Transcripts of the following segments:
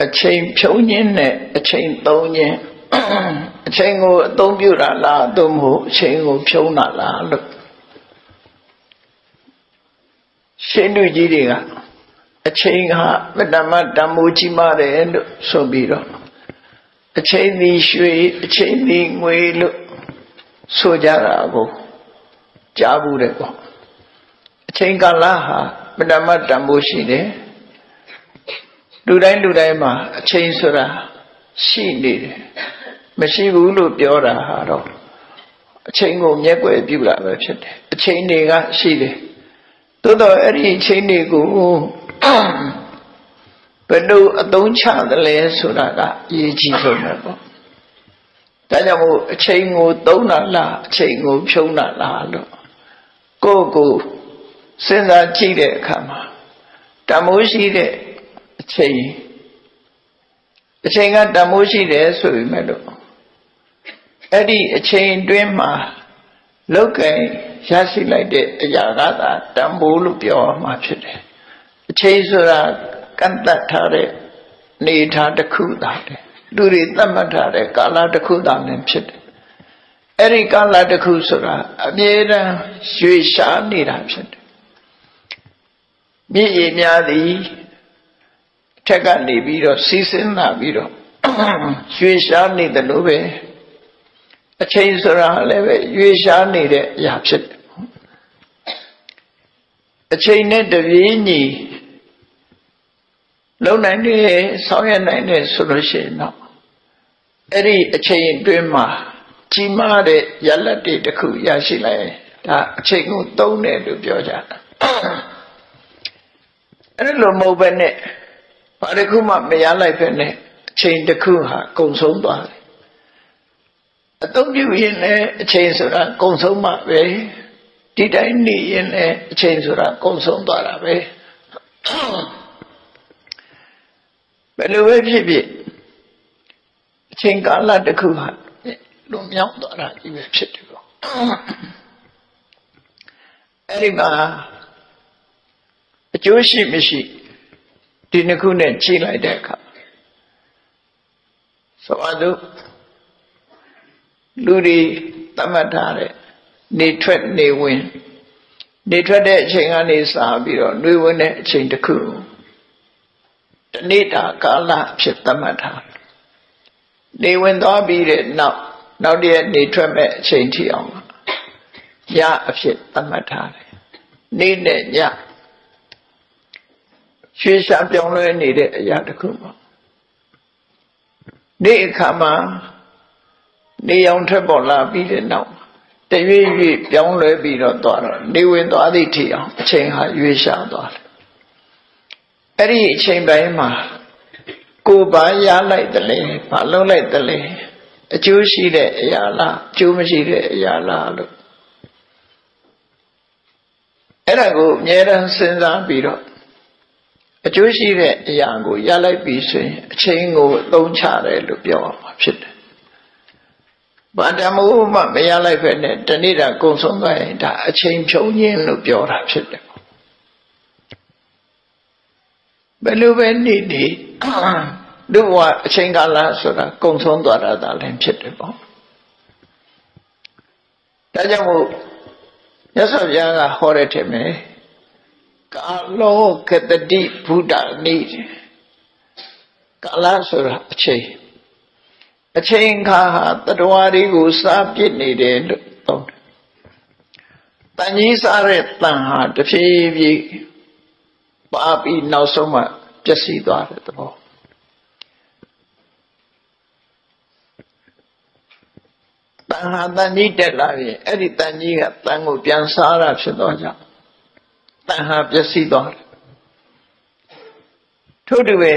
အချိန်ဖြုံးခြင်းနဲ့အချိန်သုံးခြင်းအချိန်ကိုအသုံးပြုတာလားသို့မဟုတ်အချိန်ကိုဖြုံးတာလားလို့ရှင်းလူကြီးတွေကအချိန်ဟာပတ္တမတန်ဖိုးကြီးမားတယ်လို့ဆိုပြီးတော့အချိန်ဒီရွှေအချိန်ဒီငွေလို့ဆိုကြတာကိုကြားဘူးတယ်ပေါ့အချိန်ကာလဟာပတ္တမတန်ဖိုးရှိတယ်လူတိုင်းမှာအချိန်ဆိုတာရှိနေတယ်မရှိဘူးလို့ပြောတာဟာတော့အချိန်ကိုမျက်ကွယ်ပြုတာပဲဖြစ်တယ်အချိန်တွေကရှိတယ်သို့တော့အဲ့ဒီအချိန်တွေကိုဘယ်လိုအသုံးချသလဲဆိုတာကအရေးကြီးဆုံးပဲပေါ့ဒါကြောင့်မို့အချိန်ကိုသုံးတာလားအချိန်ကိုဖြုံးတာလားလို့ကိုယ့်ကိုစဉ်းစားကြည့်တဲ့အခါမှာတမိုးရှိတဲ့အချိန်ကတမိုးရှိတယ်ဆိုပေမဲ့လို့အဲ့ဒီအချိန်တွင်းမှာလောက်ကင်ရရှိလိုက်တဲ့အရာကသာတန်ဖိုးလို့ပြောမှာဖြစ်တယ်အချိန်ဆိုတာကန့်သတ်ထားတဲ့နေထားတစ်ခုသာတယ်လူတွေသတ်မှတ်ထားတဲ့ကာလတစ်ခုသာလည်းဖြစ်တယ်အဲ့ဒီကာလတစ်ခုဆိုတာအမြဲတမ်းရွေ့ရှားနေတာဖြစ်တယ်မြစ်ရည်များသည်ထက်ကနေပြီးတော့စီးဆင်းလာပြီးတော့ရွေ့ရှားနေတယ်လို့ပဲအချိန်ဆိုတာလည်းပဲရွေ့ရှားနေတဲ့အရာဖြစ်တယ်အချိန်နဲ့တပြေးညီလုံနိုင်တယ်ဆောင်ရွက်နိုင်တယ်ဆိုလို့ရှိရင်တော့အဲ့ဒီအချိန်အတွင်းမှာကြီးမားတဲ့ရလဒ်တွေတစ်ခုရရှိလိုက်ဒါအချိန်ကိုသုံးတယ်လို့ပြောကြတာအဲ့လိုမဟုတ်ဘဲနဲ့ဘာတစ်ခုမှမရလိုက်ပဲနဲ့အချိန်တစ်ခုဟာကုန်ဆုံးသွားတယ်အသုံးပြုရင်လည်းအချိန်ဆိုတာကုန်ဆုံးမှပဲဒီတိုင်းနေရင်လည်းအချိန်ဆိုတာကုန်ဆုံးသွားတာပဲဘယ်လိုပဲဖြစ်ဖြစ်အချိန်ကာလတစ်ခုဟာလွန်မြောက်သွားတာကြီးပဲဖြစ်တယ်ပေါ့အဲ့ဒီမှာအကျိုးရှိမရှိဒီနှစ်ခုနဲ့ကြည့်လိုက်တဲ့အခါဆိုတော့လူတွေသတ်မှတ်ထားတဲ့နေထွက်နေဝင်နေထွက်တဲ့အချိန်ကနေစပြီးတော့နေဝင်တဲ့အချိန်တစ်ခုတနေ့တာကာလဖြစ်သတ်မှတ်ထားနေဝင်သွားပြီးတဲ့နောက်တည့်နေထွက်မဲ့အချိန်ထိအောင်ညအဖြစ်သတ်မှတ်ထားတယ်နေ့နဲ့ညရွှေရှားပြောင်းလဲနေတဲ့အရာတစ်ခုပေါ့နေ့အခါမှာနေအောင်ထွက်ပေါ်လာပြီးတဲ့နောက်တရွေ့ရွေ့ပြောင်းလဲပြီးတော့သွားတော့နေဝင်သွားသည့်ထိအောင်အချိန်ဟာရွေ့ရှားသွားတယ်အဲ့ဒီအချိန်ပိုင်းမှာကိုယ်ဘာရလိုက်တယ်လဲဘာလုပ်လိုက်တယ်လဲအကျိုးရှိတဲ့အရာလားအကျိုးမရှိတဲ့အရာလားလို့အဲ့ဒါကိုအမြဲတမ်းစဉ်းစားပြီးတော့အကျိုးရှိတဲ့အရာကိုရလိုက်ပြီဆိုရင်အချိန်ကိုအသုံးချတယ်လို့ပြောရမှာဖြစ်တယ်။ဘာတမိုးမှမရလိုက်ပဲနဲ့တနေ့တာကုန်ဆုံးသွားရင်ဒါအချိန်ဖြုံးခြင်းလို့ပြောတာဖြစ်တယ်။ဘယ်လိုပဲနေလူဘဝအချိန်ကာလဆိုတာကုန်ဆုံးသွားတာလည်းဖြစ်တယ်ပေါ့။ဒါကြောင့်မို့မြတ်စွာဘုရားကဟောတဲ့ထင်မယ်ကာလောကတတိဘုဒ္ဓနိကာလဆိုတာအချိန်ခါဟာတတဝါတွေကိုစားပြစ်နေတယ်လို့သုံးတယ်။တန်ကြီးစားတဲ့တန်ဟာတဖြည်းဖြည်းပါပြီးနောက်ဆုံးမှပျက်စီးသွားတဲ့သဘော။တန်ဟာတန်ကြီးတက်လာရင်အဲ့ဒီတန်ကြီးကတန်ကိုပြန်စားတာဖြစ်တော့ကြောင့်တန်ဟာပျက်စီးသွားတယ်ထို့တူပဲ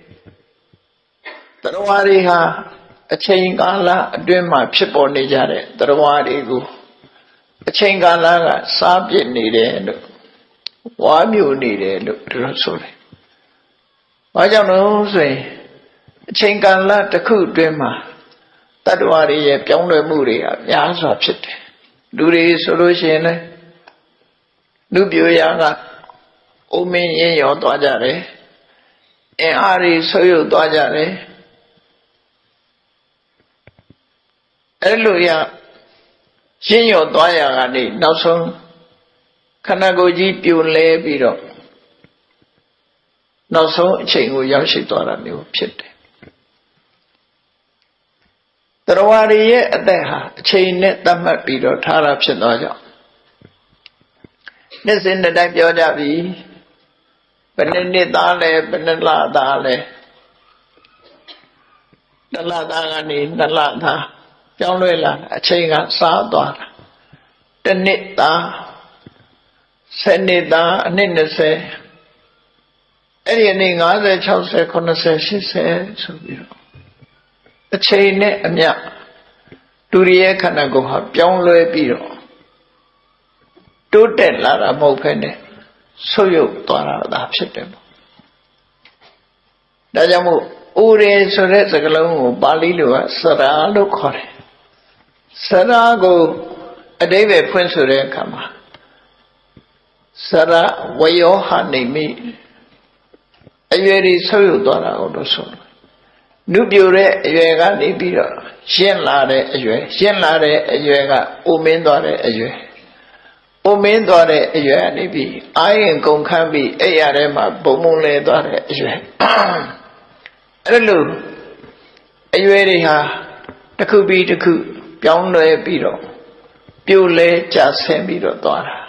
တရဝါတွေဟာအချိန်ကာလအတွင်းမှာဖြစ်ပေါ်နေကြတဲ့တရဝါတွေကိုအချိန်ကာလကစားပစ်နေတယ်လို့ဝါမျိုးနေတယ်လို့တို့ဆိုတယ်။ဘာကြောင့်လို့ဆိုရင်အချိန်ကာလတစ်ခုအတွင်းမှာတတ္တဝါတွေရဲ့ပြောင်းလဲမှုတွေကများစွာဖြစ်တယ်။လူတွေဆိုလို့ရှိရင်လည်းလူပြိုရာကအုံမင်းရင်ရောသွားကြတယ် Ari Soyo Dwajare Eluya Shinyo Dwayagani Nason Kanagoji Pule Biro Nason Chingu Yashitora New Pit Tarawari Adeha Chain Net Damat Biro Tarap Shinoja This in the Dabi Benini Dale, Benella Dale, Daladagani, Dalada, Janwilla, a chinga, Sadwa, Denita, Senida, Ninese, anything other child say, she said, so you know. A chain, a mia, Duria can I go up, Janway Biro. Do that, Lara Mopene. So you thought that shit. Dajamu Ure Sore Sagalo, Balilua, Sara Lokore Sarago a David Puensure Kama Sara Wayo Hani me. A very so you thought out of so. Nubure, Yuega Nibira, Shen Lade, Shen Lade, Yuega, Umendore, Ayue. Omen dore ayue bi ai ngong khan bi ai ya de ma bong le dore ayue Elu ayue de ha takku bi takku pyaung lwe pi do pyo le ja sin bi do twa da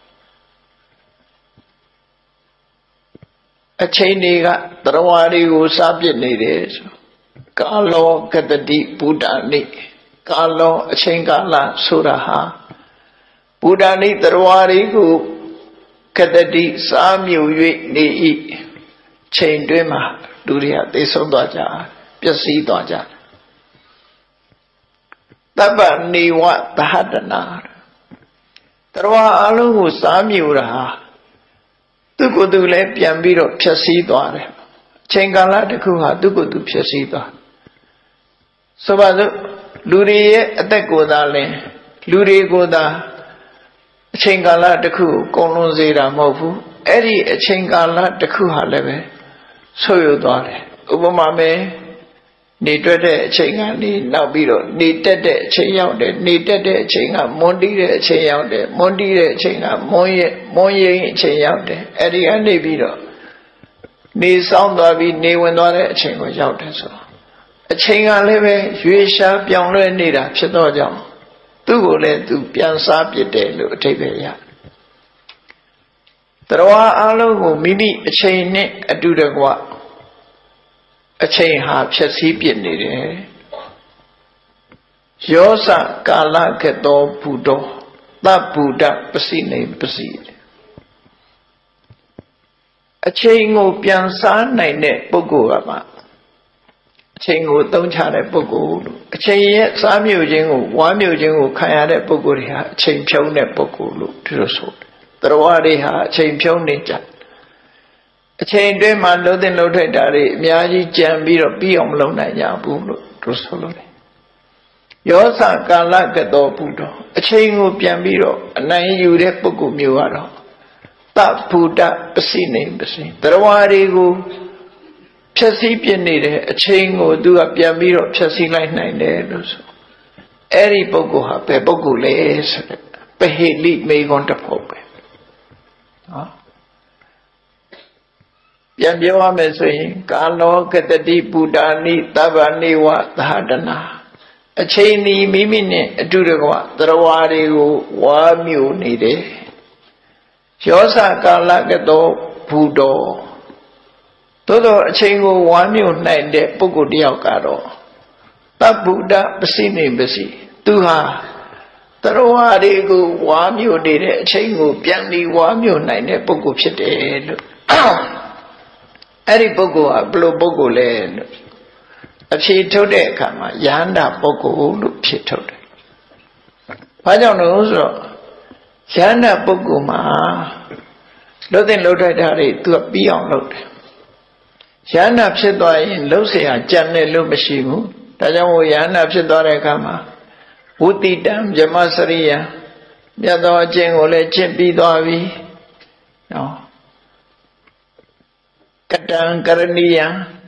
a chain de ka tarawa de ko sa pit ne de so ka lo katati buddha ni ka lo a chain ka la so da ha Buddha ni Tarwari ku Katati Samyu Yui Ni Chain Dwema Duria Te Sondaja Pyasi Dwaja Taba Niwa Tahadana Tarwa Alu Samyu Raha Tukudu Le Piambiro Pyasi Dware Chengala de Kuha Tukudu Pyasi Dwa Sobadu Luriye Atekoda Le Luri Goda Chingala de Ku, Kolon Zera Movu, Eddie a Chingala de Kuhaleve, so you done. Ubamame, need dread chinga, need now beetle, need dead ching out there, need dead chinga, Mondi ching out there, Mondi chinga, Moye ching out there, Eddie and beetle. Need sound of it, need when not a ching was out there so. A chinga leve, you shall be on the need a chito. Tugole to Piansa Piete, Tavia. Trawa Alo, Mimi, a chain neck, a dudagua, a chain harp, chassi pianide. Yosa Kala Keto Pudo, that Buddha, Pasine, Pasid. A chain of Piansa, Nine, Bogoama. Chingu don't have a bogo. A chain yet some using one using Kayana Bogoria, chain pion at Bogulu to the sword. The Rawadiha, chain pion ninja. A chain de mando than loaded daddy, Miyaji Jambiro Biom Lona Yabu to solo. Yosa Galaka Budo, a chain of Piambiro, a 9 Ude Bogu Muaro. That Buddha, Basine, Basin. The Rawadigo. Chassi pianide, a chain or do a piamiro, chassi like 9 days. Eri Bogoha, Pebogulays, Peheli may want to pope. Yambioa may say, Kano, Katati, Budani, Tabani, what the Hadana. A chainy mimine, a Dudagua, the Rawari, Wamu nide. Yosa Kalakato, Pudo. Todo a chingo one you night de Pogo diocado. That Buddha Basini Basi. Tuha. Tarawari go warm you did a chingo, Piani warm you night de Pogo Chete. Eri Pogo a blow Pogo land. A chito de kama, Yanda Pogo look chito. I don't know so. Yanda Pogo ma. Nothing loaded to a beyond load. Yana Psitwa in Lucia, Janne Lumasimu, Tajamu Yana Psitwa Kama, Uti Dam Jamasaria, Yado Jengole Chimpi Davi. No. ကတံကရဏီယံ